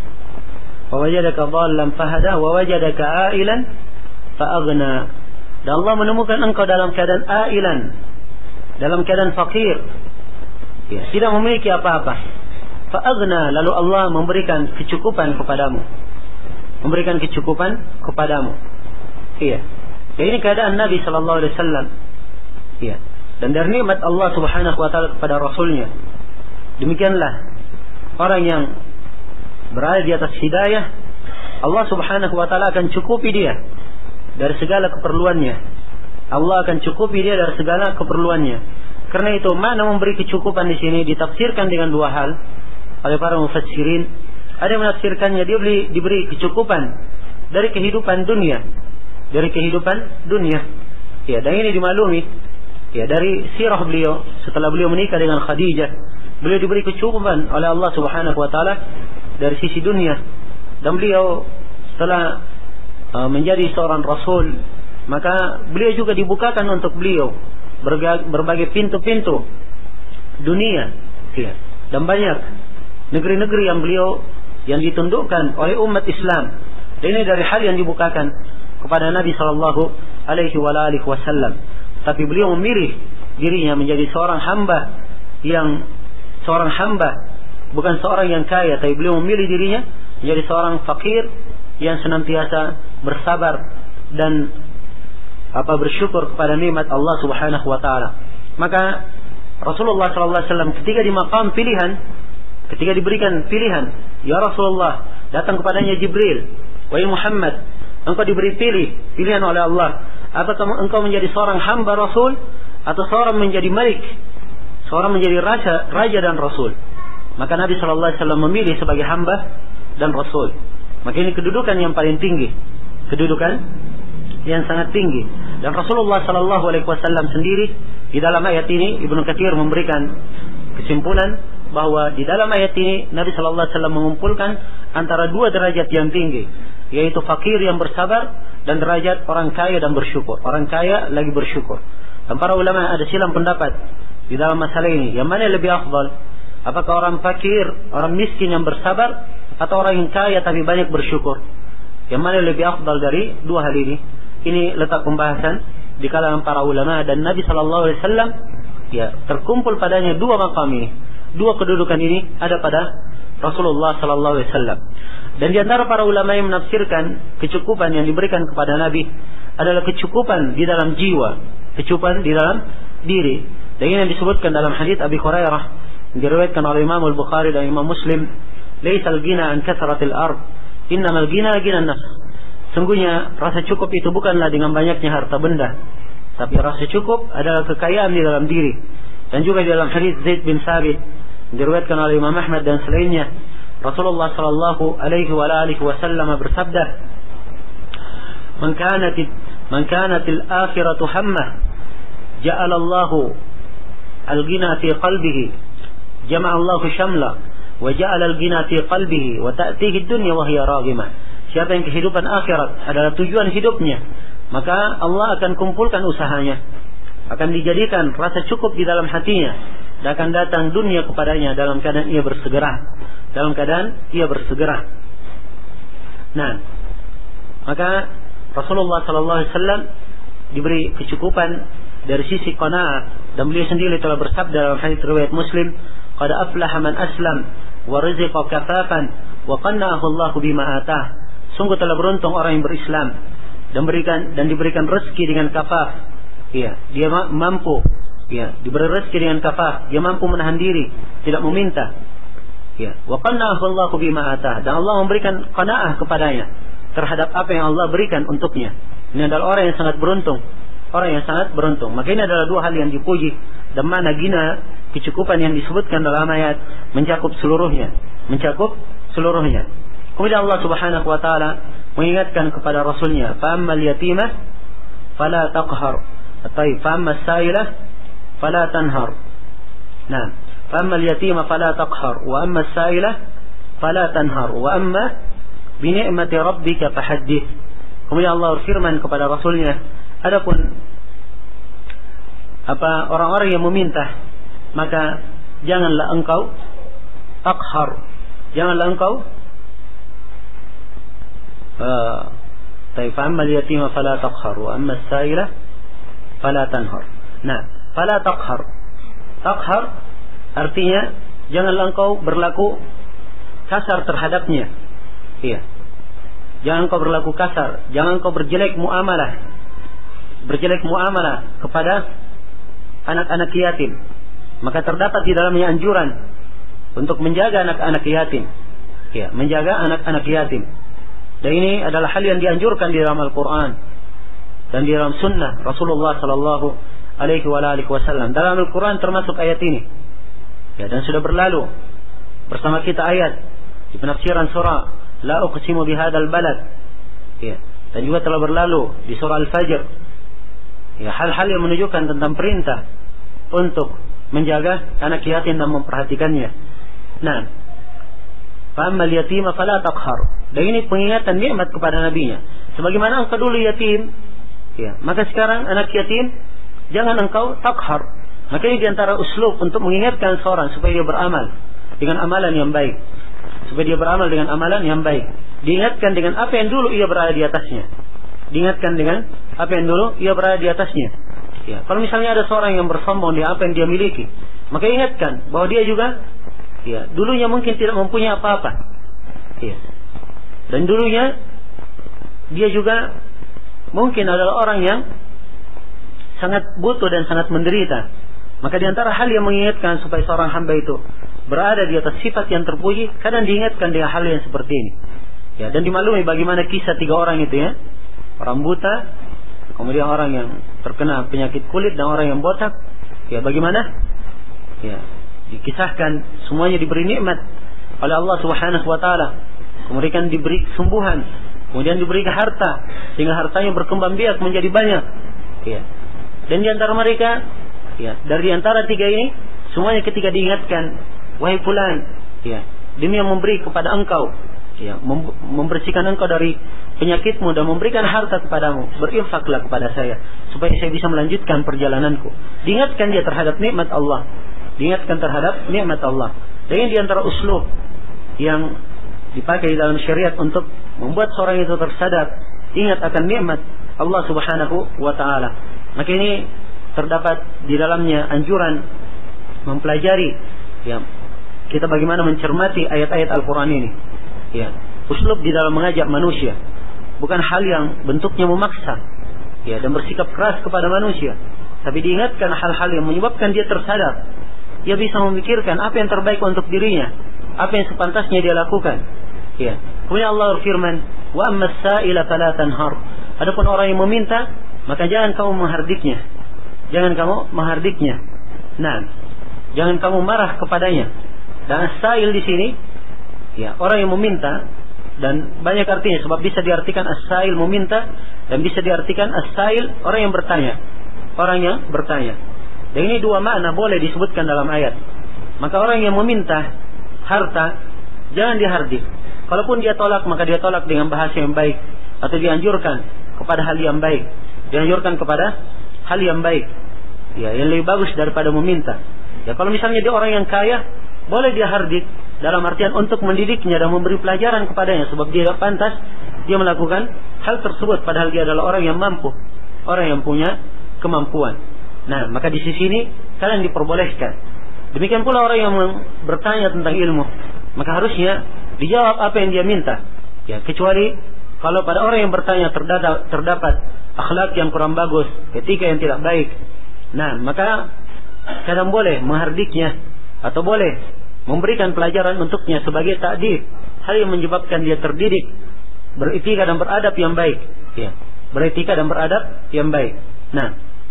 Wa wajadaka dhallan fahada wa wajadaka ailan fa'aghna. Dan Allah menemukan engkau dalam keadaan ailan, dalam keadaan fakir, ya, tidak memiliki apa-apa. Fa'aghna, lalu Allah memberikan kecukupan kepadamu, memberikan kecukupan kepadamu. Iya. Ya, ini keadaan Nabi sallallahu alaihi wasallam. Iya. Dan dari nikmat Allah Subhanahu wa taala kepada rasulnya, demikianlah orang yang berada di atas hidayah, Allah Subhanahu wa taala akan cukupi dia dari segala keperluannya. Allah akan cukupi dia dari segala keperluannya. Karena itu makna memberi kecukupan di sini ditafsirkan dengan dua hal oleh para mufassirin. Ada yang menafsirkannya dia beri, diberi kecukupan dari kehidupan dunia, dari kehidupan dunia. Ya, dan ini dimaklumi, ya, dari sirah beliau setelah beliau menikah dengan Khadijah, beliau diberi kecukupan oleh Allah Subhanahu wa taala dari sisi dunia. Dan beliau setelah uh, menjadi seorang rasul, maka beliau juga dibukakan untuk beliau berbagai pintu-pintu dunia, ya. Dan banyak negeri-negeri yang beliau yang ditundukkan oleh umat Islam. Dan ini dari hal yang dibukakan kepada Nabi sallallahu alaihi wasallam. Tapi beliau memilih dirinya menjadi seorang hamba yang seorang hamba, bukan seorang yang kaya, tapi beliau memilih dirinya menjadi seorang fakir yang senantiasa bersabar dan apa bersyukur kepada nikmat Allah Subhanahu wa taala. Maka Rasulullah sallallahu alaihi wasallam ketika di maqam pilihan, ketika diberikan pilihan, ya Rasulullah, datang kepadanya Jibril, wahai Muhammad, engkau diberi pilih, pilihan oleh Allah, apakah engkau menjadi seorang hamba Rasul atau seorang menjadi malik, seorang menjadi raja, raja dan Rasul? Maka Nabi sallallahu alaihi wasallam memilih sebagai hamba dan Rasul. Maka ini kedudukan yang paling tinggi, kedudukan yang sangat tinggi. Dan Rasulullah sallallahu alaihi wasallam sendiri di dalam ayat ini, Ibnu Katsir memberikan kesimpulan bahwa di dalam ayat ini Nabi sallallahu alaihi wasallam mengumpulkan antara dua derajat yang tinggi, yaitu fakir yang bersabar dan derajat orang kaya dan bersyukur. Orang kaya lagi bersyukur. Dan para ulama ada silang pendapat di dalam masalah ini, yang mana lebih afdal? Apakah orang fakir, orang miskin yang bersabar, atau orang yang kaya tapi banyak bersyukur? Yang mana lebih afdal dari dua hal ini? Ini letak pembahasan di kalangan para ulama. Dan Nabi sallallahu alaihi wasallam, ya, terkumpul padanya dua maqam ini, dua kedudukan ini ada pada Rasulullah sallallahu alaihi wasallam. Dan di antara para ulama yang menafsirkan kecukupan yang diberikan kepada Nabi adalah kecukupan di dalam jiwa, kecukupan di dalam diri. Dan ini yang disebutkan dalam hadits Abi Hurairah yang diriwayatkan oleh Imam Al-Bukhari dan Imam Muslim, "Laitsal ghina an kathratil ard, innamal ghina ghina an-nafs." Sungguhnya rasa cukup itu bukanlah dengan banyaknya harta benda, tapi rasa cukup adalah kekayaan di dalam diri. Dan juga di dalam hadits Zaid bin Sabit diriwayatkan oleh Imam Ahmad dan selainnya, Rasulullah sallallahu alaihi wa alihi wasallam bersabda, "Man kanat man kanatil akhiratu hammah, ja'ala Allahu al-ghina fi qalbihi, jama'a Allahu shamla, wa ja'ala al-ghina fi qalbihi, wa ta'tihi ad-dunya wa hiya raghimah." Siapa yang kehidupan akhirat adalah tujuan hidupnya, maka Allah akan kumpulkan usahanya, akan dijadikan rasa cukup di dalam hatinya, dan akan datang dunia kepadanya dalam keadaan ia bersegera, dalam keadaan ia bersegera. Nah, maka Rasulullah sallallahu alaihi wasallam diberi kecukupan dari sisi qanaah, dan beliau sendiri telah bersabda dalam hadis riwayat Muslim, "Qad aflaha man aslam wa rizqa kafafan wa qanna'ahu Allahu bima atah." Sungguh telah beruntung orang yang berislam dan berikan dan diberikan rezeki dengan kafaf. Ya, dia mampu, ya, diberi rezeki dengan kafaf, dia mampu menahan diri, tidak meminta. Ya, wa qanna'ahu Allahu bima atah, dan Allah memberikan qanaah kepadanya terhadap apa yang Allah berikan untuknya. Ini adalah orang yang sangat beruntung, orang yang sangat beruntung. Maka ini adalah dua hal yang dipuji, dan mana gina kecukupan yang disebutkan dalam ayat mencakup seluruhnya, mencakup seluruhnya. Kemudian Allah Subhanahu wa taala mengingatkan kepada Rasulnya, "Fa'ammal yatimah fala taqhar, atau fa'ammas sa'ilah fala tanhar." Nah, fa'ammal yatimah fala taqhar, wa ammas sa'ilah fala tanhar, wa amma bi ni'mati rabbika fahaddits. Kemudian Allah berfirman kepada Rasulnya, adapun apa orang-orang yang meminta, maka janganlah engkau taqhar, janganlah engkau طيب فأما اليتيم فلا تقهر وأما السائلة فلا تنهر. Nah, fala taqhar, taqhar artinya janganlah engkau berlaku kasar terhadapnya. Iya. Jangan engkau berlaku kasar, jangan engkau berjelek muamalah. Berjelek muamalah kepada anak-anak yatim. Maka terdapat di dalamnya anjuran untuk menjaga anak-anak yatim. Iya, menjaga anak-anak yatim. Dan ini adalah hal yang dianjurkan di dalam Al-Quran dan di dalam Sunnah Rasulullah Sallallahu Alaihi Wasallam. Dalam Al-Quran termasuk ayat ini, ya, dan sudah berlalu bersama kita ayat di penafsiran surah La uqsimu bihadzal balad, ya, dan juga telah berlalu di surah Al-Fajr, ya, hal-hal yang menunjukkan tentang perintah untuk menjaga anak yatim dan memperhatikannya. Nah, fa'ammal yatima fala taqhar. Dan ini pengingatan nikmat kepada nabinya. Sebagaimana engkau dulu yatim, ya, maka sekarang anak yatim jangan engkau taqhar. Maka ini diantara uslub untuk mengingatkan seorang supaya dia beramal dengan amalan yang baik, supaya dia beramal dengan amalan yang baik. Diingatkan dengan apa yang dulu ia berada di atasnya. Diingatkan dengan apa yang dulu ia berada di atasnya. Ya, kalau misalnya ada seorang yang bersombong di apa yang dia miliki, maka ingatkan bahwa dia juga, ya, dulunya mungkin tidak mempunyai apa-apa. Ya. Dan dulunya dia juga mungkin adalah orang yang sangat butuh dan sangat menderita. Maka di antara hal yang mengingatkan supaya seorang hamba itu berada di atas sifat yang terpuji, kadang diingatkan dengan hal yang seperti ini. Ya, dan dimaklumi bagaimana kisah tiga orang itu, ya. Orang buta, kemudian orang yang terkena penyakit kulit, dan orang yang botak. Ya, bagaimana? Ya, dikisahkan semuanya diberi nikmat oleh Allah Subhanahu wa taala. Kemudian diberi kesembuhan, kemudian diberi harta, sehingga hartanya berkembang biak menjadi banyak. Ya. Dan di antara mereka, ya, dari antara tiga ini, semuanya ketika diingatkan, wahai fulan, ya, demi yang memberi kepada engkau, ya, mem membersihkan engkau dari penyakitmu dan memberikan harta kepadamu, berinfaklah kepada saya supaya saya bisa melanjutkan perjalananku. Diingatkan dia terhadap nikmat Allah, diingatkan terhadap nikmat Allah. Dan ini di antara uslub yang dipakai di dalam syariat untuk membuat seorang itu tersadar, ingat akan nikmat Allah Subhanahu wa taala. Maka ini terdapat di dalamnya anjuran mempelajari, ya, kita bagaimana mencermati ayat-ayat Al-Qur'an ini. Ya, uslub di dalam mengajak manusia, bukan hal yang bentuknya memaksa, ya, dan bersikap keras kepada manusia, tapi diingatkan hal-hal yang menyebabkan dia tersadar. Dia bisa memikirkan apa yang terbaik untuk dirinya, apa yang sepantasnya dia lakukan. Ya. Kemudian Allah berfirman, "Wa ammas sa'ila fala tanhar." Adapun orang yang meminta, maka jangan kamu menghardiknya. Jangan kamu menghardiknya. Nah, jangan kamu marah kepadanya. Dan as-sa'il di sini, Ya, orang yang meminta, dan banyak artinya, sebab bisa diartikan as-sa'il meminta, dan bisa diartikan as-sa'il orang yang bertanya. Orang yang bertanya. Dan ini dua makna boleh disebutkan dalam ayat. Maka orang yang meminta harta, jangan dihardik. Kalaupun dia tolak, maka dia tolak dengan bahasa yang baik, atau dianjurkan kepada hal yang baik. Dianjurkan kepada hal yang baik. Ya, yang lebih bagus daripada meminta. Ya, kalau misalnya dia orang yang kaya, boleh dia hardik dalam artian untuk mendidiknya dan memberi pelajaran kepadanya, sebab dia tidak pantas dia melakukan hal tersebut padahal dia adalah orang yang mampu, orang yang punya kemampuan. Nah, maka di sisi ini kalian diperbolehkan. Demikian pula orang yang bertanya tentang ilmu, maka harusnya dijawab apa yang dia minta. Ya, kecuali kalau pada orang yang bertanya terdapat, terdapat akhlak yang kurang bagus, etika yang tidak baik. Nah, maka kadang boleh menghardiknya atau boleh memberikan pelajaran untuknya sebagai ta'dib, hal yang menyebabkan dia terdidik, beretika dan beradab yang baik. Ya, beretika dan beradab yang baik. Nah,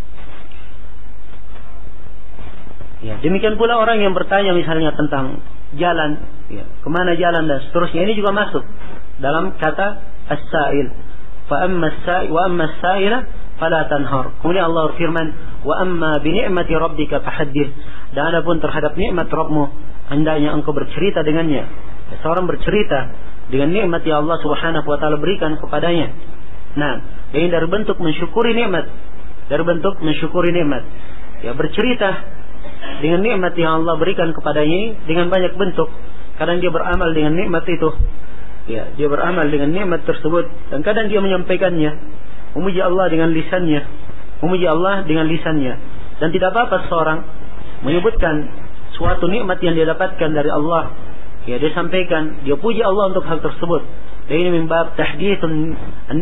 ya, demikian pula orang yang bertanya misalnya tentang jalan, ya, kemana jalan dan seterusnya, ini juga masuk dalam kata as-sa'il. Fa amma as-sa'il wa amma as-sa'ila fala tanhar. Kemudian Allah berfirman, wa amma bi ni'mati rabbika fahaddits. Dan adapun terhadap nikmat Rabbmu, hendaknya engkau bercerita dengannya. Seorang bercerita dengan nikmat yang Allah Subhanahu wa taala berikan kepadanya. Nah, ini dari bentuk mensyukuri nikmat, dari bentuk mensyukuri nikmat. Ya, bercerita dengan nikmat yang Allah berikan kepadanya dengan banyak bentuk. Kadang dia beramal dengan nikmat itu. Ya, dia beramal dengan nikmat tersebut, dan kadang dia menyampaikannya, memuji Allah dengan lisannya, memuji Allah dengan lisannya. Dan tidak apa-apa seorang menyebutkan suatu nikmat yang dia dapatkan dari Allah, ya, dia sampaikan, dia puji Allah untuk hal tersebut. Dan ini mimbab tahditsun,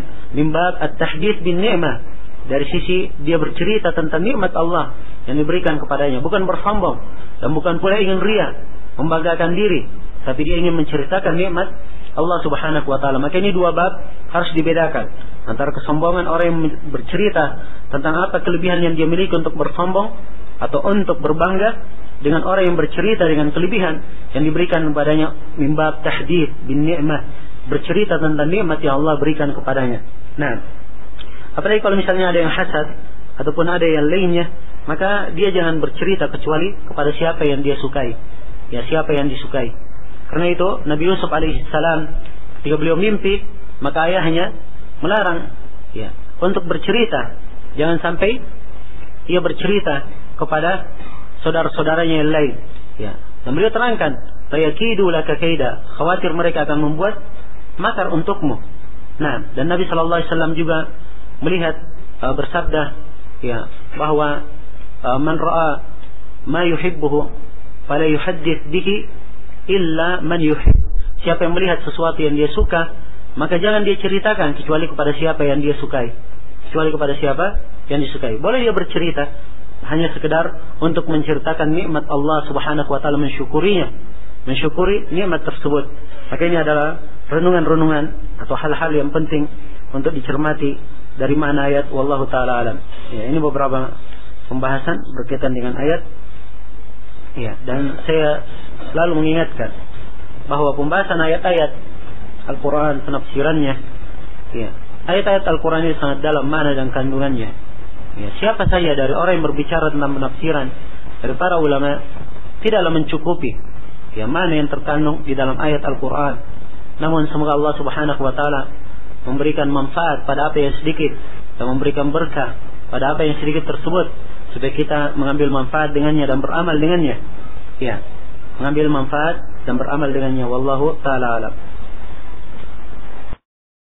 mimbab at-tahdits bin ni'mah, dari sisi dia bercerita tentang nikmat Allah yang diberikan kepadanya, bukan bersombong dan bukan pula ingin riya, membanggakan diri, tapi dia ingin menceritakan nikmat Allah Subhanahu wa taala. Maka ini dua bab harus dibedakan antara kesombongan orang yang bercerita tentang apa kelebihan yang dia miliki untuk bersombong atau untuk berbangga, dengan orang yang bercerita dengan kelebihan yang diberikan kepadanya, mimbab tahdits bin ni'mah, bercerita tentang nikmat yang Allah berikan kepadanya. Nah, apalagi kalau misalnya ada yang hasad ataupun ada yang lainnya, maka dia jangan bercerita kecuali kepada siapa yang dia sukai. Ya, siapa yang disukai. Karena itu Nabi Yusuf alaihissalam ketika beliau mimpi, maka ayahnya melarang, ya, untuk bercerita. Jangan sampai ia bercerita kepada saudara-saudaranya yang lain. Ya, dan beliau terangkan, fayakidu laka kaida, khawatir mereka akan membuat makar untukmu. Nah, dan Nabi sallallahu alaihi wasallam juga melihat uh, bersabda, ya, bahwa uh, man ra'a ma yuhibbuhu fala yuhaddits bihi illa man yuhibb. Siapa yang melihat sesuatu yang dia suka, maka jangan dia ceritakan kecuali kepada siapa yang dia sukai. Kecuali kepada siapa yang disukai. Boleh dia bercerita hanya sekedar untuk menceritakan nikmat Allah Subhanahu wa taala, mensyukurinya, mensyukuri nikmat tersebut. Maka ini adalah renungan-renungan atau hal-hal yang penting untuk dicermati dari mana ayat, wallahu taala alam. Ya, ini beberapa pembahasan berkaitan dengan ayat. Ya, dan saya selalu mengingatkan bahwa pembahasan ayat-ayat Al-Qur'an, penafsirannya, ya, ayat-ayat Al-Qur'an ini sangat dalam makna dan kandungannya. Ya, siapa saja dari orang yang berbicara tentang penafsiran dari para ulama tidaklah mencukupi, ya, mana yang terkandung di dalam ayat Al-Quran. Namun semoga Allah Subhanahu wa taala memberikan manfaat pada apa yang sedikit dan memberikan berkah pada apa yang sedikit tersebut, supaya kita mengambil manfaat dengannya dan beramal dengannya. Ya, mengambil manfaat dan beramal dengannya. Wallahu taala alam.